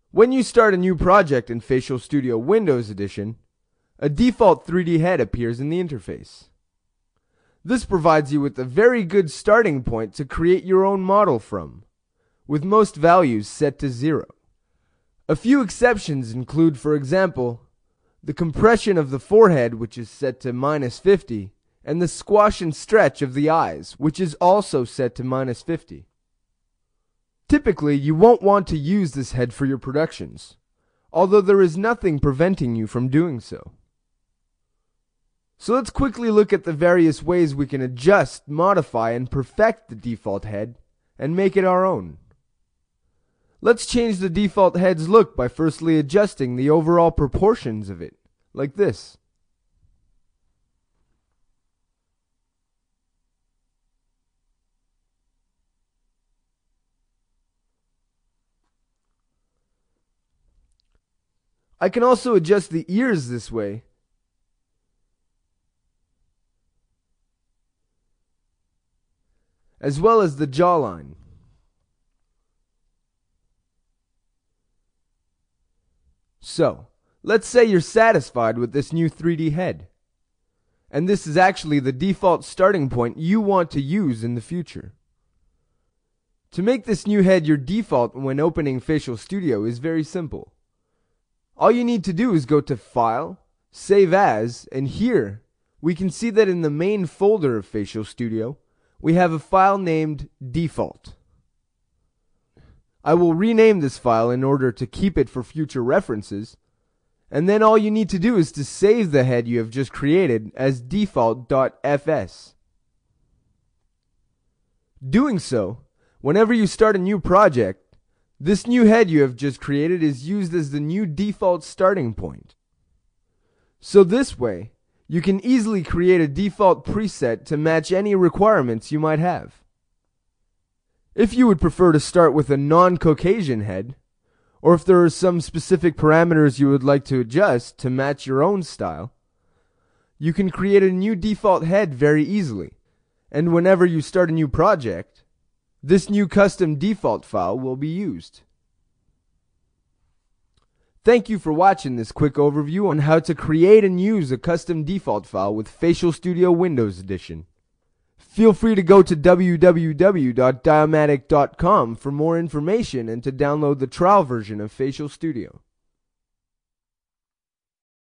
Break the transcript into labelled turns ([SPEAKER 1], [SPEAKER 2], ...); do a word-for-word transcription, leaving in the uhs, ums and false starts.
[SPEAKER 1] When you start a new project in Facial Studio Windows Edition, a default three D head appears in the interface. This provides you with a very good starting point to create your own model from, with most values set to zero. A few exceptions include, for example, the compression of the forehead, which is set to minus fifty, and the squash and stretch of the eyes, which is also set to minus fifty. Typically, you won't want to use this head for your productions, although there is nothing preventing you from doing so. So let's quickly look at the various ways we can adjust, modify, and perfect the default head and make it our own. Let's change the default head's look by firstly adjusting the overall proportions of it, like this. I can also adjust the ears this way, as well as the jawline. So, let's say you're satisfied with this new three D head, and this is actually the default starting point you want to use in the future. To make this new head your default when opening Facial Studio is very simple. All you need to do is go to File, Save As, and here we can see that in the main folder of Facial Studio, we have a file named Default. I will rename this file in order to keep it for future references, and then all you need to do is to save the head you have just created as default.fs. Doing so, whenever you start a new project, this new head you have just created is used as the new default starting point. So this way, you can easily create a default preset to match any requirements you might have. If you would prefer to start with a non-Caucasian head, or if there are some specific parameters you would like to adjust to match your own style, you can create a new default head very easily, and whenever you start a new project, this new custom default file will be used. Thank you for watching this quick overview on how to create and use a custom default file with Facial Studio Windows Edition. Feel free to go to w w w dot di o matic dot com for more information and to download the trial version of Facial Studio.